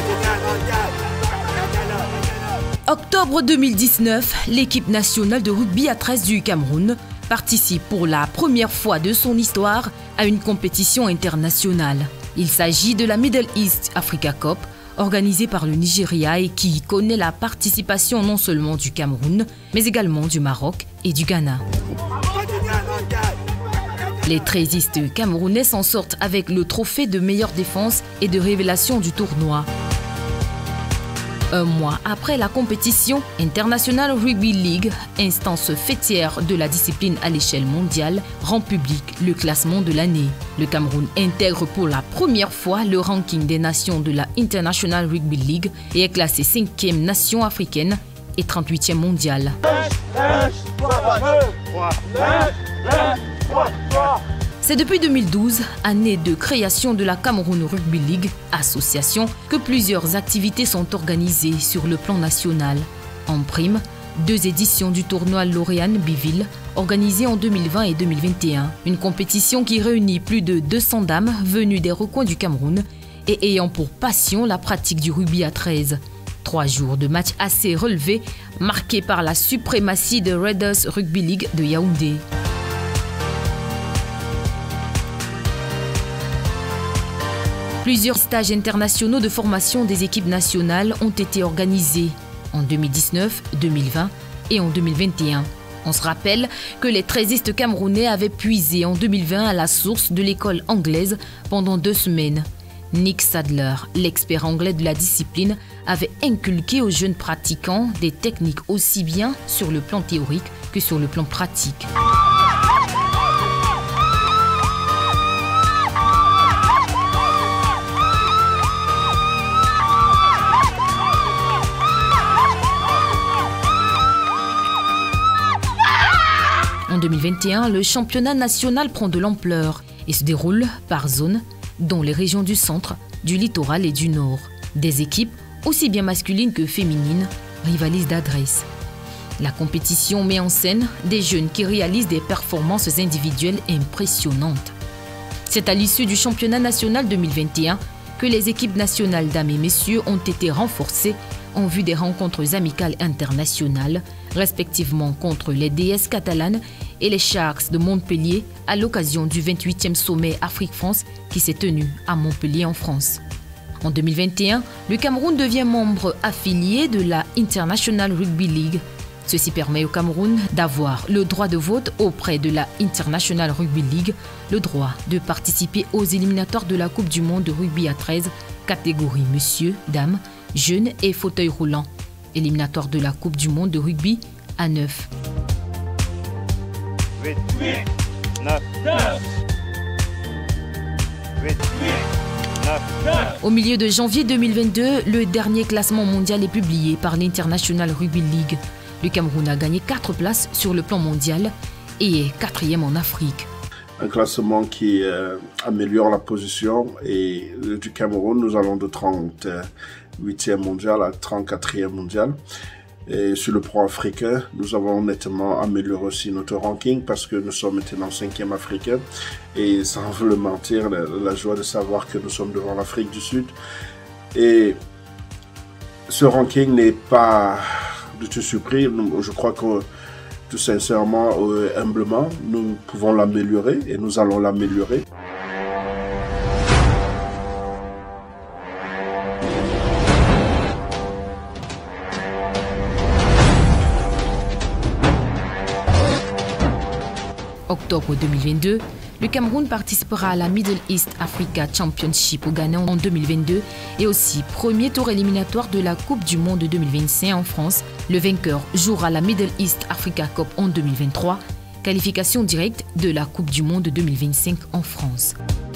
Octobre 2019, l'équipe nationale de rugby à 13 du Cameroun participe pour la première fois de son histoire à une compétition internationale. Il s'agit de la Middle East Africa Cup, organisée par le Nigeria et qui connaît la participation non seulement du Cameroun, mais également du Maroc et du Ghana. Les 13istes camerounais s'en sortent avec le trophée de meilleure défense et de révélation du tournoi. Un mois après la compétition, International Rugby League, instance fêtière de la discipline à l'échelle mondiale, rend public le classement de l'année. Le Cameroun intègre pour la première fois le ranking des nations de la International Rugby League et est classé 5e nation africaine et 38e mondiale. C'est depuis 2012, année de création de la Cameroun Rugby League, association, que plusieurs activités sont organisées sur le plan national. En prime, 2 éditions du tournoi Lauriane Biville, organisé en 2020 et 2021. Une compétition qui réunit plus de 200 dames venues des recoins du Cameroun et ayant pour passion la pratique du rugby à 13. 3 jours de matchs assez relevés, marqués par la suprématie de Raiders Rugby League de Yaoundé. Plusieurs stages internationaux de formation des équipes nationales ont été organisés en 2019, 2020 et en 2021. On se rappelle que les 13istes camerounais avaient puisé en 2020 à la source de l'école anglaise pendant 2 semaines. Nick Sadler, l'expert anglais de la discipline, avait inculqué aux jeunes pratiquants des techniques aussi bien sur le plan théorique que sur le plan pratique. En 2021, le championnat national prend de l'ampleur et se déroule par zone, dont les régions du centre, du littoral et du nord. Des équipes, aussi bien masculines que féminines, rivalisent d'adresse. La compétition met en scène des jeunes qui réalisent des performances individuelles impressionnantes. C'est à l'issue du championnat national 2021 que les équipes nationales dames et messieurs ont été renforcées en vue des rencontres amicales internationales, respectivement contre les DS catalanes et les Sharks de Montpellier à l'occasion du 28e sommet Afrique-France qui s'est tenu à Montpellier en France. En 2021, le Cameroun devient membre affilié de la International Rugby League. Ceci permet au Cameroun d'avoir le droit de vote auprès de la International Rugby League, le droit de participer aux éliminatoires de la Coupe du Monde de rugby à 13, catégorie monsieur, dame, jeunes et fauteuil roulant. Éliminatoire de la Coupe du Monde de rugby à 9. 8, 9, 9. 8, 9, 9. Au milieu de janvier 2022, le dernier classement mondial est publié par l'International Rugby League. Le Cameroun a gagné 4 places sur le plan mondial et est 4e en Afrique. Un classement qui améliore la position et du Cameroun, nous allons de 38e mondial à 34e mondial. Et sur le plan africain, nous avons nettement amélioré aussi notre ranking parce que nous sommes maintenant 5e africain. Et sans vous le mentir, la joie de savoir que nous sommes devant l'Afrique du Sud. Et ce ranking n'est pas du tout surpris. Je crois que tout sincèrement, humblement, nous pouvons l'améliorer et nous allons l'améliorer. Octobre 2022, le Cameroun participera à la Middle East Africa Championship au Ghana en 2022 et aussi premier tour éliminatoire de la Coupe du Monde 2025 en France. Le vainqueur jouera la Middle East Africa Cup en 2023, qualification directe de la Coupe du Monde 2025 en France.